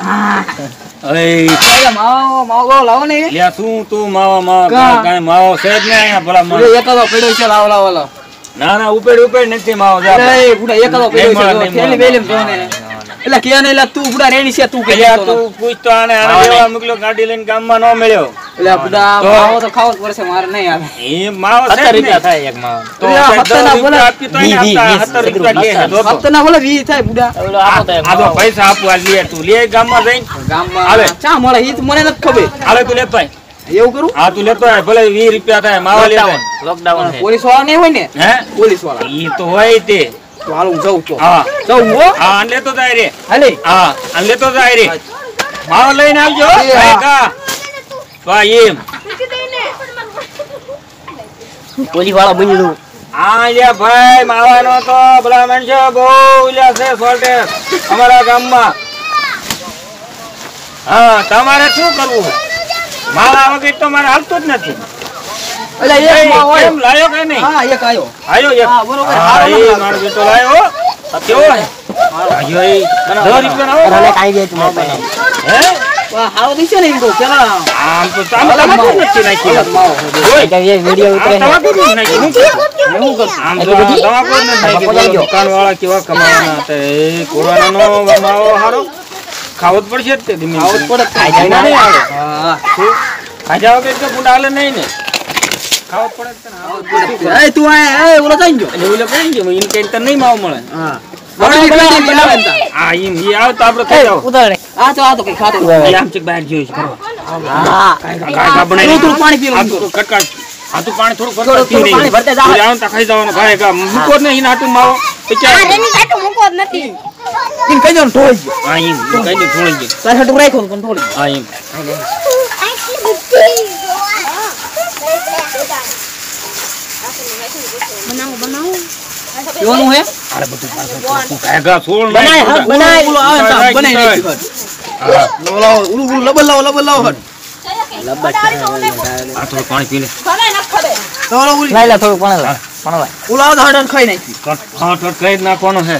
અરે માવો લાવો ને લે તું માવો કાઈ માવો છે જ ને અહીંયા ભલા મને એક તો પડ્યો છે લાવો ના ઉપેડ નથી માવો જા એ બુડા એક તો પડ્યો છે થેલી બેલેમ જો ને એટલે કે ને તું બુડા રેડી છે તું કે તું પૂછ તો આને લેવા મોકલ્યો ગાડી લઈને ગામમાં નો મળ્યો એટલે બુડા માવો તો ખાવો જ પડશે મારે નહીં આવે એ માવો 70 રૂપિયા થાય એક માવો તો 70 બોલે આપી તો આપતા 70 રૂપિયા કે હપ્તાના બોલે 20 થાય બુડા ઓલો આપો તો આ તો પૈસા આપવા લે તું લે ગામમાં જઈને ગામમાં આવે ચા મળે ઈ તો મને નથી ખબર હાલે તું લેતો આય એવું કરું હા તું લેતો આય ભલે 20 રૂપિયા થાય માવા લેતો લોકડાઉન છે પોલીસ વાળા નહીં હોય ને હે પોલીસ વાળા ઈ તો હોય તે તો હાલ હું જાઉં છું હા જાઉં હો હા આને લેતો જાય રે હાલે હા આને લેતો જાય રે માવો લઈને આવજો ભાઈ કા ભાઈ એમ પોલીસ વાળા બની દઉં આ લે ભાઈ માવાનો તો ભલા મનશે બહુ ઉલ્યા છે સોલ્ટે અમારા ગામમાં હા તમારે શું કરવું માવા વગર તો મારે હાલતું જ નથી એટલે એક માં હોય એમ લાયો કે નહીં હા એક આયો આયો એક હા બરોબર હા એ મારો બેટો લાયો કેવો આયો એ 10 રૂપિયા આવો અને કાઈ દે તું હે વાહ હારો દીશે ને ઇંગો પેલા આમ તો તમારે નથી નાખી એ જે વિડિયો ઉતરે તમારે નાખી હું કર આમ તો તમારે નથી નાખી દુકાન વાળા કેવા કમાવાના હતા એ કોરોનાનો માવો હારો ખાવો જ પડશે તે ધીમે આવો પડે ખાઈ જાય નહીં આવે હા ખાઈ જાવ કે તો ગુંડા હાલે નહીં ને ખાવો પડે તને એ તું આ એ ઓલો થઈ ગયો એટલે ઓલે કઈ ગયો ઇન કઈ તને નહીં માવો મળે હા બનાવે આ ઈમ ઈ આવ તો આપણે ખાઈ જાવ ઉતરે આ તો કઈ ખાતો આમ ચેક બહાર જોઈશ કરવા હા કાકા બનાવી થોડું પાણી પી લો કટકા આ તું પાણી થોડું થોડું પી નહીં પાણી ભરતે જા. જાવ તો ખાઈ જવાનું ભાઈ કા મૂકો ને ઈના હાટું માવો આ રેની કાટો મૂકો જ નથી ઇન કઈ જણ ઠોઈ ગયો આ ઈમ કઈ દે થોડી દે તારે હાટું રાખ્યો ને પણ થોડી આ ઈમ યોનું હે અરે બધું પાછું કાકા છોડ બનાય હા બનાય ઓલો આવે તો બનાય બનાય નાખી ઓલો ઓલું લબલ લાવો આ થોડું પાણી પી લે તો ઓલો ઓલી લાઈલા થોડું પણ લાય ઓલો આવે તો હાડન ખાઈ નાખી હા તો કઈ નાખવાનો છે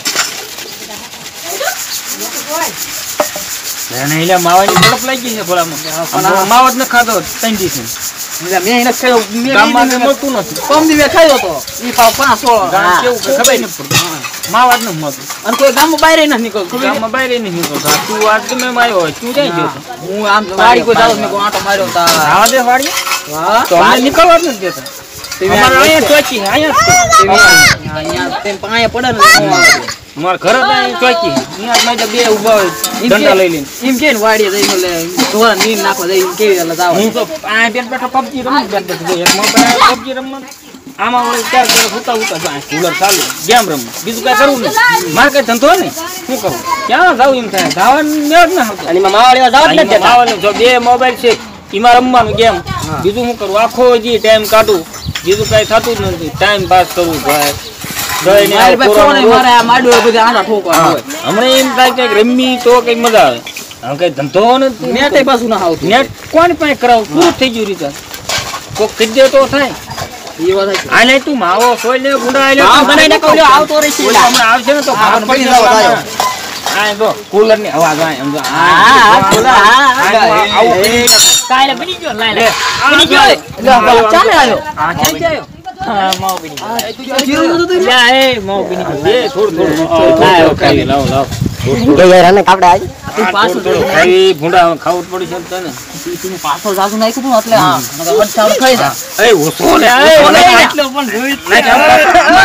એને એલા માવાની તડપ લાગી છે ભલામાં માવો જ ન ખાધો ત્રણ દિવસ એટલે મેં એને ખાયો મેં ગામમાં કે મળતું નથી કમ દી મેં ખાયો તો ઈ પાવ 5 ગામ કેવું કે ખબર ન પડતી માવા જ ન મળતું અને કોઈ ગામમાં બહાર ન નીકળતો ગામમાં બહાર નહીં નીકળતો તું આજ તમે માર્યો હોય તું ક્યાં ગયો હું આમ વાડી કોઈ જાવ મેં આટો માર્યો તા આવા દે વાડી વાહ તો અમને નીકળવા જ નથી દેતા અમારે અહીંયા ચોકી અહીંયા તેમ પાયા પડે ને અમારે ઘર જ અહીં ચોકી અહીંયા માં બે ઉભા હોય દંડા લઈ લઈને એમ કે ને વાડીએ જઈને એટલે ધોરા નીર નાખવા જઈને કેવી એટલે જાવ હું તો આ બેન બેઠા પબજી રમું બેન બેઠા એક માં પબજી રમવા આમાં વળી ચાર ચાર હુતા કુલર ચાલુ ગેમ રમવું બીજું કઈ કરવું નહીં મારે કઈ ધંધો નહીં શું કરું ક્યાં જાવ એમ થાય ધાવાનું મેળ ના આવતો અને માવાળીમાં જાવ જ નથી માવાનું જો બે મોબાઈલ છે એમાં રમવાનું ગેમ બીજું શું કરું આખો જી ટાઈમ કાઢું બીજું કઈ થતું જ નથી ટાઈમ પાસ કરવું ભાઈ મારે આ માડું બધું આડા ઠોકવા હોય હમણાં એમ થાય કે રમી તો કઈ મજા આવે હવે કઈ ધંધો નથી નેટે પાછું ના આવતું નેટ કોની પાસે કરાવું પૂરું થઈ ગયું રીતે કોક કરી દે તો થાય એ વાત છે આ લે તું માવો સોય લે ગુંડા લે હા બનાઈને કહું લ્યો આવતો રહી છે હમણાં આવશે ને તો હા, ભાગ પડી પડી જવા જવાનો. આવ્યો. આ જો કુલર ની અવાજ આવે સમજો હા બોલા આવું કરી કાલે બની ગયો લે લાઈલા બની લે ચાલે આવ્યો આ ક્યાં આવ્યો હા માવ બની જીરું નતું તો લ્યા એ માવો બની ગયો એ થોડું થોડું ખાઈ લાવ ગઈ રાને કાપડા આજ પાછું ખાઈ ભૂંડા ખાવું જ પડી છે તને તું પાછો જાસુ નાખ્યું તું એટલે હા નકર વચ્ચા ખાઈ જા એ ઓછો લે એટલો પણ જોઈ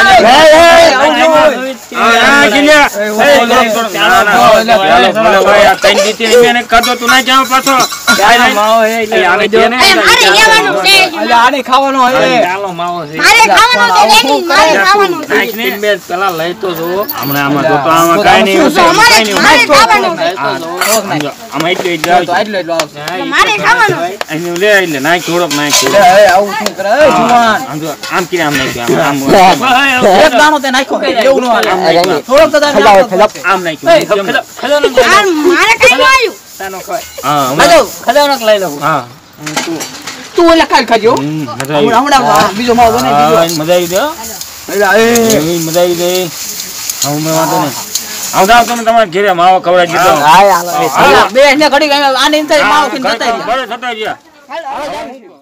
આને ખાવાનો હવે મારે ખાવાનું છે રેડી મારે ખાવાનું છે મારે ખાવાનું છે આટલો એટલો આવશે મારે ખાવાનું છે એ આવું શું કરે એ જુવાન એક દાણો તે નાખ્યો એવું ન હાલે થોડોક તો તારે નાખો. આ મારે કઈ ન આવ્યું ખજાનો લઈ લઉં તું ઓલા કાલ ખાજો હમણાં બીજો માવો બનાવી દીધો એટલે એ મજા આવી દે હવે મેં વાંધો નહીં આવ જાવ તમે તમારા ઘરે માવો ખવડાવી દીધો હાય હાલો હાલો, બે ને ઘડી આને એમ થાય માવો ખાઈને જતા રહ્યા. બરાબર થતા ગયા હાલો, હાલો.